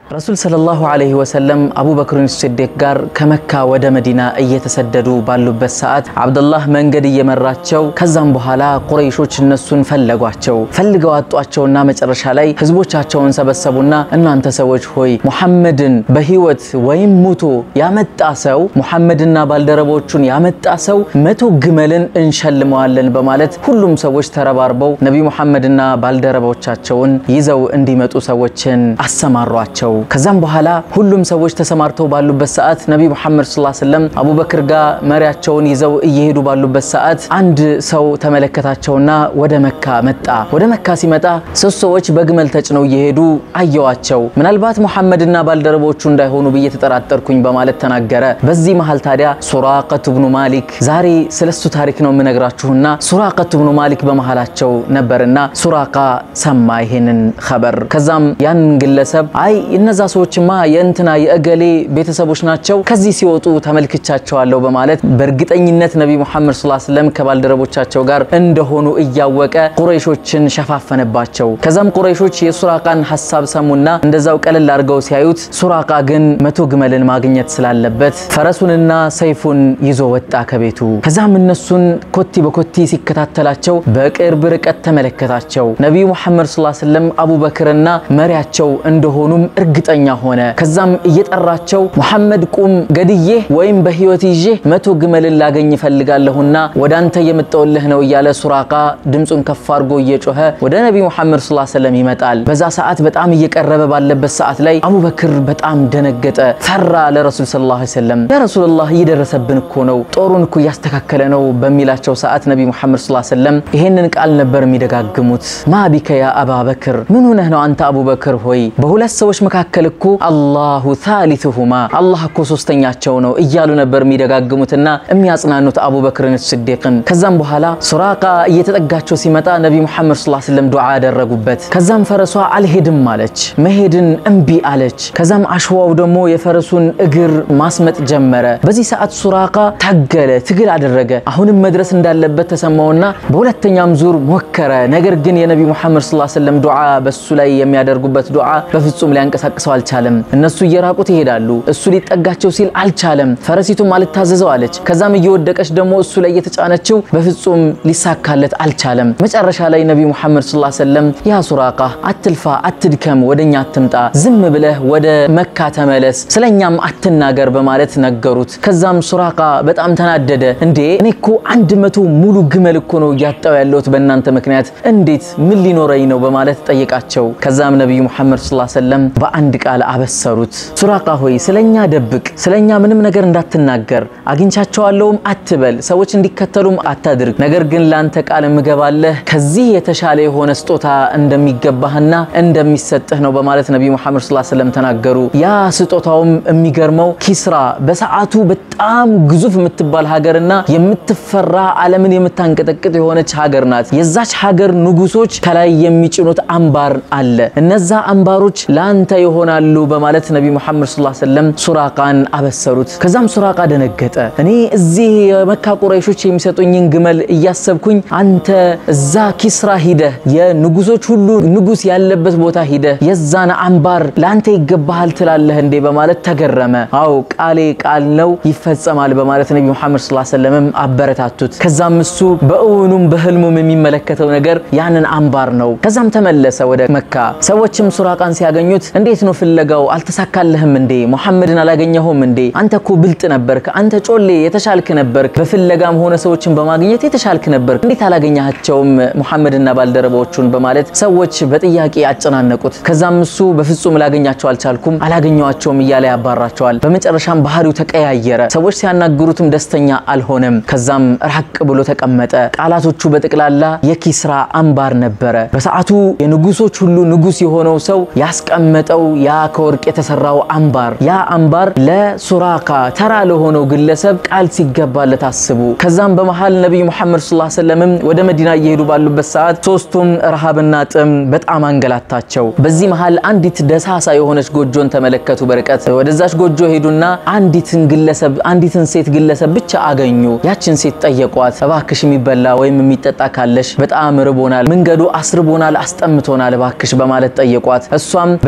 رسول صلى الله عليه وسلم أبو بكر الصديق قار كمكة ود مدينة يتسددوا بالو بالساعات عبد الله من قد يمراتشو كزام بحالا قريشوش النسون فلقواتشو نامج رشالي حزبوشاتشو سبسبونا أن أنت سوج هوي محمد بهيوت ويموتو يامت أسو محمدنا بالدربوشون يامت أسو متو جملن إنشال موالن بمالت كلهم سوج ترباربو نبي محمدنا بالدربوشاتشون يزو اندي متو سوجن أسماراتشو كزام بحالا كلهم سوج تسمارتو بالو بالساعات نبي محمد صلى الله عليه وسلم أبو بكر جا مرياتشون يزو يهدو بالو بالساعات عند سو تملكتاتشونا ودا مكة متى ودا مكة سمتا سوسوج بجمل تجنو يهدو أيواتشو من البات محمدنا بالدربوشون ده هونو بيتتراتر كون بمالت تناجرة بزي محل تاريا سراقة بن مالك زاري سلسو تاريخنا من نجراتشونا سراقة بن مالك بمحلاتشو نبرنا سراقة سمايهن خبر كزام ينقل سب أي النزاس وشما ينتنا يأجلي بيتسابوش ناتشو كزي سيوتو تملكتشاتشو على بمالت برجت أنينت نبي محمد صلى الله عليه وسلم كبالدربوشاتشو جار عندهونو إيجاوك قريشوتشن شفافن باتشو كزام قريشوتش سراقان حساب سمونا عندزاوك على الأرجو سيايوت سراقا جن متوجمل الماجنيت سلالبت فرسوننا سيفون يزوت أكبيتو كزام النسون كتي بكتي سكتات تلاتشو بكر بركة تملكتاتشو نبي محمد صلى الله عليه وسلم أبو بكرنا مرياتشو عندهونم رجت أنيا هنا كزام يتقراتشو محمد قوم قديه وين بهيوتيجه متوجمل اللاجن يفلقال لهنا ودانت يمتقول لهنا وياله سراقا دمسون كفارجو يجوها ودا نبي محمد صلى الله عليه وسلم يمتقال بزا ساعات بتعم يقرب باللبس ساعات لي أبو بكر بتعم دنقت فرّا لرسول صلى الله عليه وسلم يا رسول الله يدرس بنكونو طورنكو يستككلنو بميلاتشو ساعات نبي محمد صلى الله عليه وسلم يهننك قال نبر ميدغاغموت ما بك يا أبا بكر من هنا أنت أبو بكر هوي بهولس سوش مكاكلكو الله ثالثهما الله كو سوستنياچو ነው እያሉ ነበር ሚደጋግሙትና የሚያጽናኑት አቡ በክርን الصديقን ከዛም በኋላ ሱራቃ እየተጠጋቸው ሲመጣ ነብይ መሐመድ ሰለላሁ ዐለይሂ ወሰለም ዱዓ ያደረጉበት ከዛም ፈረሷ አልሄድም አለች መሄድን እንቢ አለች ከዛም አሽዋው ደግሞ የፈረሱን እግር ማስመጥ ጀመረ በዚህ ሰዓት ሱራቃ ታገለ ትግል አደረገ አሁንም መድረስ እንዳለበት ተሰማውና በሁለተኛም ዙር ሞከረ ነገር ግን የነብይ መሐመድ ሰለላሁ ዐለይሂ ወሰለም ዱዓ በሱ ላይ የሚያደርጉበት ዱዓ በፍጹም ሊያንቀሳቅሰው አልቻለም እነሱ እየራቁት ይሄዳሉ እሱ ሊጠጋቸው ሲል አልቻለም ፈረሲቱ ማለት ታዘዘው አለች ከዛም እየወደቀች ደግሞ እሱ ላይ የተጫነችው በፍጹም ሊሳካለት አልቻለም መጨረሻ ላይ ነብይ መሐመድ ሰለላሁ ዐለይሂ ወሰለም ያ ሱራቃ አትልፋ አትድከም ወደኛ አትምጣ ዝም ብለህ ወደ መካ ተመለስ ስለኛም አትናገር በማለት ነገሩት ከዛም ሱራቃ በጣም ተናደደ እንዴ እኔኮ 100 ሙሉ ግመል እኮ ነው ያጣው ያለውት በእናንተ ምክንያት እንዴት ምን ሊኖረኝ ነው በማለት ጠየቃቸው ከዛም ነብይ መሐመድ ሰለላሁ ዐለይሂ ወሰለም በአንድ ቃል አበሰሩት ሱራቃ ሆይ ስለኛ ደብቅ ስለኛ ምንም ነገር እንዳትናገር አግኝቻቸዋለሁም አትበል ሰዎች እንዲከተሉም አታድርግ ነገር ግን ላንተ ቃል ምገባለህ ከዚህ የተሻለ የሆነ ስጦታ እንደሚገባህና እንደሚሰጥህ ነው በማለት ነብይ መሐመድ ሰለላሁ ዐለይሂ ወሰለም ተናገሩ ያ ስጦታውም የሚገርመው ኪስራ በሰዓቱ በጣም ግዙፍ የምትባል ሀገርና የምትፈራ ዓለምን የምታንቀጠቅጥ የሆነች ሀገር ናት የዛች ሀገር ንጉሶች ከላይ የሚጭኑት አምባር አለ እነዛ አምባሮች ላንተ ይሆናሉ በማለት ነብይ መሐመድ ሰለላሁ ዐለይሂ ወሰለም ሱራቃን አበሰሩት ከዛም ሱራቃ ደነገጠ እኔ እዚህ የመካ ቁረይሾች የሚሰጡኝን ግመል እያሰብኩኝ አንተ እዛ ኪስራ ሂደህ የንጉሶች ሁሉ ንጉስ ያለበት ቦታ ሂደህ የዛን አምባር ላንተ ይገባሃል ትላለህ እንዴ በማለት ተገረመ አው ቃሌ ቃል ነው ይፈጸማል በማለት ነብይ መሐመድ ሰለላሁ ዐለይሂ ወሰለም አበረታቱት ከዛም እሱ በእውኑም በህልሙም የሚመለከተው ነገር ያንን አምባር ነው ከዛም ተመለሰ ወደ መካ ሰዎችም ሱራቃን ሲያገኙት እንዴት ነው ፍለጋው አልተሳካለህም እንዴ መሐመድን አላገኘኸውም እንዴ አንተኮ ብልጥ ነበርክ አንተ ጮሌ የተሻልክ ነበርክ በፍለጋም ሆነ ሰዎችን በማግኘት የተሻልክ ነበርክ እንዴት አላገኘሃቸውም መሐመድና ባልደረቦቹን በማለት ሰዎች በጥያቄ ያጨናነቁት ከዛም እሱ በፍጹም ላገኛቸው አልቻልኩም አላገኘዋቸውም እያለ ያባራቸዋል በመጨረሻም ባህሪው ተቀያየረ ሰዎች ሲያናግሩትም ደስተኛ አልሆነም ከዛም ራቅ ብሎ ተቀመጠ ቃላቶቹ በጥቅላላ የኪስራ አምባር ነበረ በሰዓቱ የንጉሶች ሁሉ ንጉስ የሆነው ሰው ያስቀመጠው ያ ከወርቅ የተሰራው አምባር ያ አምባር ለሱራቃ ተራ ለሆነው ግለሰብ ቃል ሲገባለት አስቡ ከዛም በመሃል ነብይ መሐመድ ሰለላሁ ዐለይሂ ወሰለም ወደ መዲና እየሄዱ ባሉበት ሰዓት ሶስቱም ረሃብና ጥም በጣም አንገላታቸው በዚህ መሃል አንዲት ደሳሳ የሆነች ጎጆን ተመለከቱ በርቀት ወደዛች ጎጆ ሄዱና አንዲትን ሴት ግለሰብ ብቻ አገኙ ያችን ሴት ጠየቋት እባክሽ የሚበላ ወይም የሚጠጣ ካለሽ በጣም ርቦናል መንገዱ አስርቦናል አስጠምቶናል እባክሽ በማለት ጠየቋት እሷም በዚህ በረሃ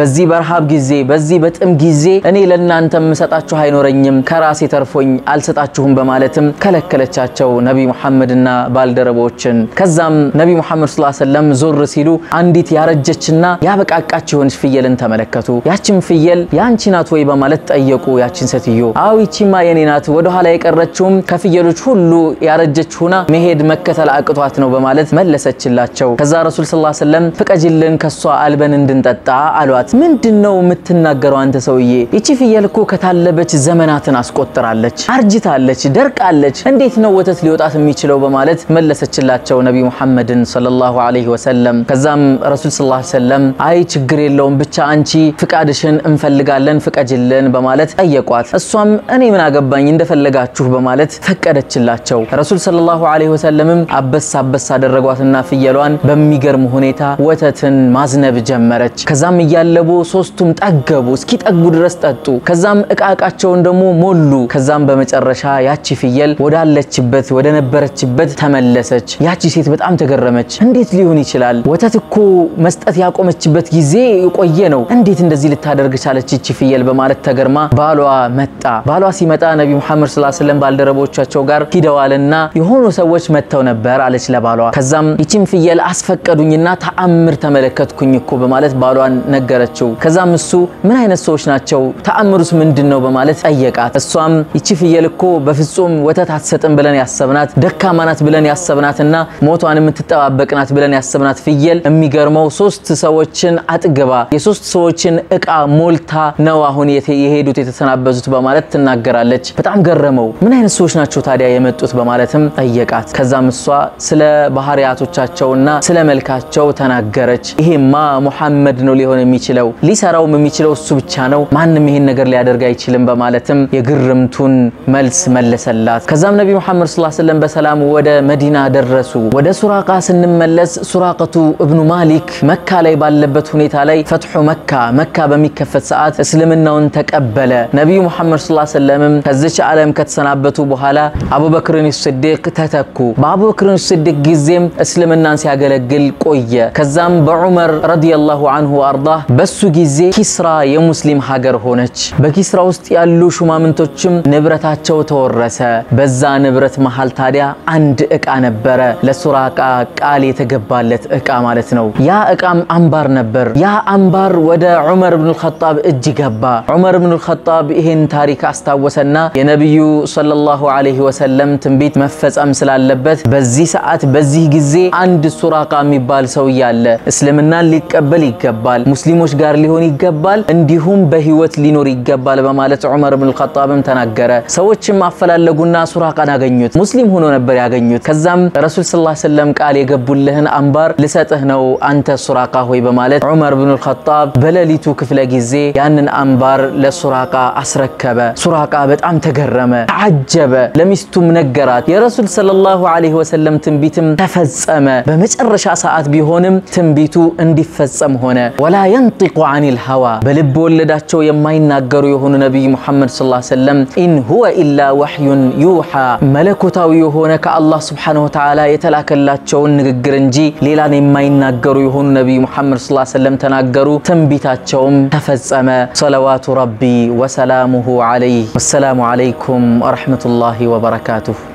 በረሃብ ጊዜ በዚህ በጥም ጊዜ እኔ ለእናንተ መሰጣችሁ አይኖረኝም ከራሴ ተርፎኝ አልሰጣችሁም በማለትም ከለከለቻቸው ነብይ መሐመድና ባልደረቦችን ከዛም ነብይ መሐመድ ሰለላሁ ዐለይሂ ወሰለም ዞር ሲሉ አንዲት ያረጀችና ያበቃቃች የሆነች ፍየልን ተመለከቱ ያቺም ፍየል ያንቺ ናት ወይ በማለት ጠየቁ ያቺን ሴትዮ አው ይቺማ የኔ ናት ወደ ኋላ የቀረችውም ከፍየሎች ሁሉ ያረጀች ሆና መሄድ መከተል አቅቷት ነው በማለት መለሰችላቸው ከዛ ረሱል ሰለላሁ ዐለይሂ ወሰለም ፍቀጅልን ከሷ አልበን እንድንጠጣ አሏት ምንድነው የምትናገረው አንተ ሰውዬ ይቺ ፍየል እኮ ከታለበች ዘመናትን አስቆጥራለች አርጅታለች ደርቃለች እንዴት ነው ወተት ሊወጣት የሚችለው በማለት መለሰችላቸው ነብይ መሐመድን ሰለላሁ ዐለይሂ ወሰለም ከዛም ረሱል ሰለላሁ ዐለይሂ ወሰለም አይ ችግር የለውም ብቻ አንቺ ፍቃድሽን እንፈልጋለን ፍቀጅልን በማለት ጠየቋት እሷም እኔ ምን አገባኝ እንደፈለጋችሁ በማለት ፈቀደችላቸው ረሱል ሰለላሁ ዐለይሂ ወሰለም አበስ አደረጓትና ፍየሏን በሚገርም ሁኔታ ወተትን ማዝነብ ጀመረች ከዛም እያለቡ ሶስቱም ጠገቡ እስኪ ጠጉ ድረስ ጠጡ ከዛም እቃቃቸውን ደሞ ሞሉ ከዛም በመጨረሻ ያቺ ፍየል ወዳለችበት ወደ ነበረችበት ተመለሰች ያቺ ሴት በጣም ተገረመች እንዴት ሊሆን ይችላል ወተት እኮ መስጠት ያቆመችበት ጊዜ ቆየ ነው እንዴት እንደዚህ ልታደርግ ቻለች እቺ ፍየል በማለት ተገርማ ባሏ መጣ ባሏ ሲመጣ ነብይ መሐመድ ሰለላሁ ዐለይሂ ወሰለም ባልደረቦቻቸው ጋር ሂደዋልና የሆኑ ሰዎች መተው ነበር አለች ለባሏ ከዛም ይቺም ፍየል አስፈቀዱኝና ተአምር ተመለከትኩኝ እኮ በማለት ባሏን ነገረችው ከዛም እሱ ምን አይነት ሰዎች ናቸው ተአምሩስ ምንድነው በማለት ጠየቃት እሷም ይቺ ፍየል እኮ በፍጹም ወተት አትሰጥም ብለን ያሰብናት ደካማ ናት ብለን ያሰብናትና ሞቷን የምትጠባበቅናት ብለን ያሰብናት ፍየል የሚገርመው ሶስት ሰዎችን አጥግባ የሶስት ሰዎችን እቃ ሞልታ ነው አሁን የሄዱት የተሰናበዙት በማለት ትናገራለች በጣም ገረመው ምን አይነት ሰዎች ናቸው ታዲያ የመጡት በማለትም ጠየቃት ከዛም እሷ ስለ ባህሪያቶቻቸውና ስለ መልካቸው ተናገረች ይሄማ መሐመድ ነው ሊሆን የሚችለው ሊሰራው የሚችለው እሱ ብቻ ነው ማንንም ይሄን ነገር ሊያደርግ አይችልም በማለትም የግርምቱን መልስ መለሰላት ከዛም ነብይ መሐመድ ሰለላሁ ዐለይሂ ወሰለም በሰላም ወደ መዲና ደረሱ ወደ ሱራቃ ስንመለስ ሱራቀቱ ኢብኑ ማሊክ መካ ላይ ባለበት ሁኔታ ላይ ፈትሑ መካ በሚከፈት ሰዓት እስልምናውን ተቀበለ ነብዩ መሐመድ ሰለላሁ ዐለይሂ ወሰለም ከዚህ ዓለም ከተሰናበቱ በኋላ አቡበክር ሲዲቅ ተተኩ በአቡበክር ሲዲቅ ጊዜም እስልምናን ሲያገለግል ቆየ ከዛም በዑመር ረዲየላሁ ዐንሁ ወአርዳህ በሱ ጊዜ ኪስራ የሙስሊም ሀገር ሆነች በኪስራ ውስጥ ያሉ ሹማምንቶችም ንብረታቸው ተወረሰ በዛ ንብረት መሃል ታዲያ አንድ እቃ ነበረ ለሱራቃ ቃል የተገባለት እቃ ማለት ነው ያ እቃም አንባር ነበር ያ አንባር ወደ ዑመር ኢብኑ አልኸጣብ እጅ ገባ ዑመር ኢብኑ አልኸጣብ ይሄን ታሪክ አስታወሰና የነብዩ ሰለላሁ ዐለይሂ ወሰለም ትንቢት መፈጸም ስላለበት በዚህ ሰዓት በዚህ ጊዜ አንድ ሱራቃ የሚባል ሰው ያለ እስልምናን ሊቀበል ይገባል ሙስሊሞች ጋር ሊሆን ይገባል እንዲሁም በህይወት ሊኖር ይገባል በማለት ዑመር ኢብኑ አልኸጣብም ተናገረ ሰዎችም አፈላለጉና ሱራቃን አገኙት ሙስሊም ሆኖ ነበር ያገኙት ከዛም ረሱል ሰለላሁ ዐለይሂ ወሰለም ቃል የገቡልህን አንባር ልሰጥህ ነው አንተ ሱራቃ ሆይ በማለት ዑመር ኢብኑ አልኸጣብ በለሊቱ ክፍለ ጊዜ ያንን አንባር ለሱራቃ አስረከበ ሱራቃ በጣም ተገረመ ተዓጀበ ለሚስቱም ነገራት የረሱል ሰለላሁ ዐለይሂ ወሰለም ትንቢትም ተፈጸመ በመጨረሻ ሰዓት ቢሆንም ትንቢቱ እንዲፈጸም ሆነ ወላ ينطق عن الهوى በልብ ወለዳቸው የማይናገሩ የሆኑ ነብይ መሐመድ ሰለላሁ ዐለይሂ ወሰለም ኢን ሁወ ኢላ ወህዩን ዩሃ መለኮታዊ የሆነ ከአላህ Subhanahu Wa Ta'ala የተላከላቸው ንግግር እንጂ ሌላን የማይናገሩ የሆኑ ነብይ መሐመድ ሰለላሁ ዐለይሂ ወሰለም ተናገሩ ትንቢታቸውም ተፈጸመ ሰለዋቱ ረቢ ወሰላሙሁ ዐለይሂ ወሰላሙ ዐለይኩም ወራህመቱላሂ ወበረካቱሁ